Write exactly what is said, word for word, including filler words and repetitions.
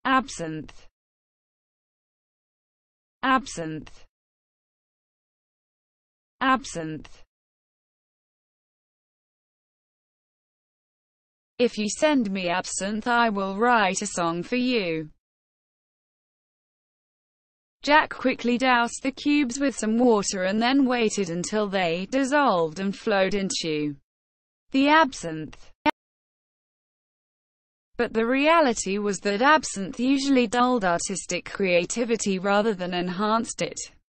absinthe, absinthe, absinthe. If you send me absinthe, I will write a song for you. Jack quickly doused the cubes with some water and then waited until they dissolved and flowed into the absinthe. But the reality was that absinthe usually dulled artistic creativity rather than enhanced it.